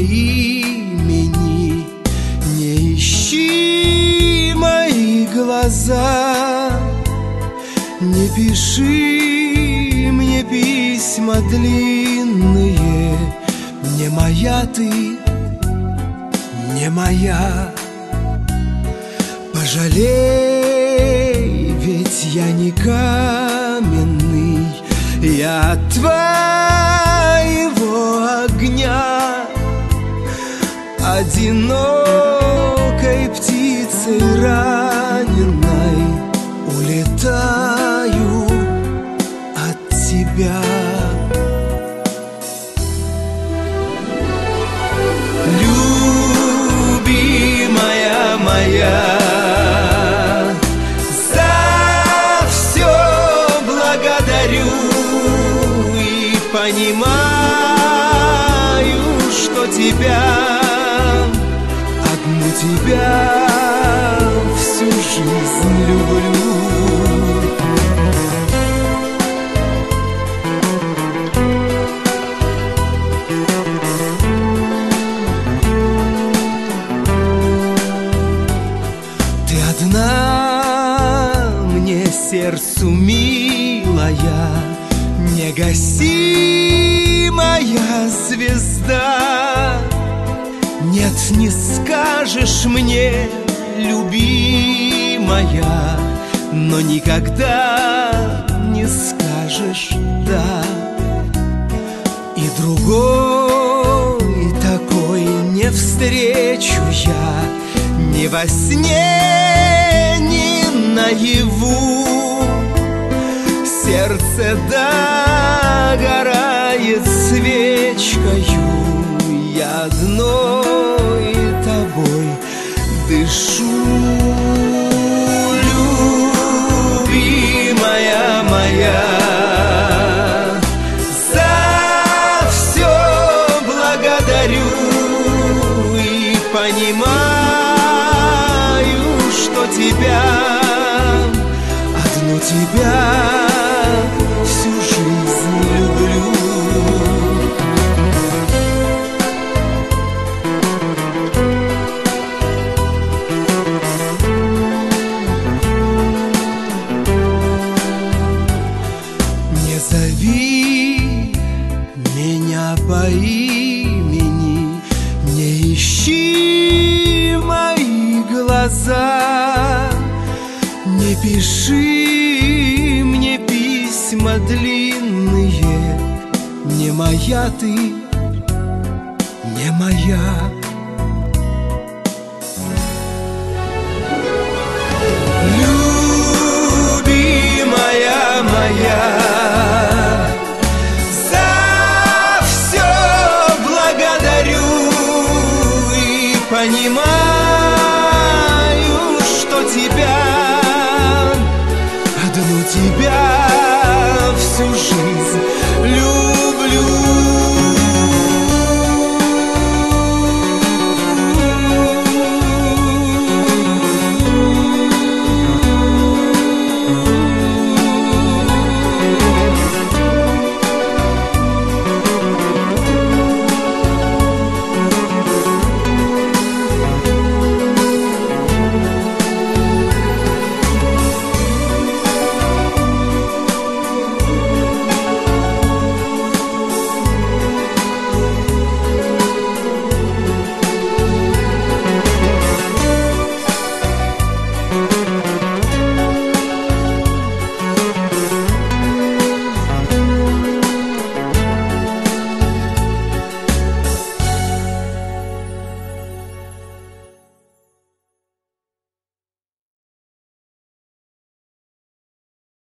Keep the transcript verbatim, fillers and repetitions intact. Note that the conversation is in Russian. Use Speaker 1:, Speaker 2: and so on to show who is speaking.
Speaker 1: имени, не ищи мои глаза, не пиши мне письма длинные. Не моя ты, не моя. Пожалей, ведь я не каменный, я от твоего огня. Одинокой птицей раненой улетаю от тебя. Любимая моя, за все благодарю и понимаю, что тебя, одну тебя всю жизнь люблю. Ты одна мне сердцу милая, негасимая звезда. Нет, не скажешь мне, любимая, но никогда не скажешь «да». И другой такой не встречу я ни во сне, ни наяву. Сердце догорает свечкою, я одной тобой дышу. Любимая моя, за все благодарю и понимаю, что тебя, одну тебя всю жизнь люблю. Не зови меня по имени, не ищи мои глаза, не пиши мне письма длинные. Не моя ты, не моя. Любимая моя, за все благодарю и понимаю,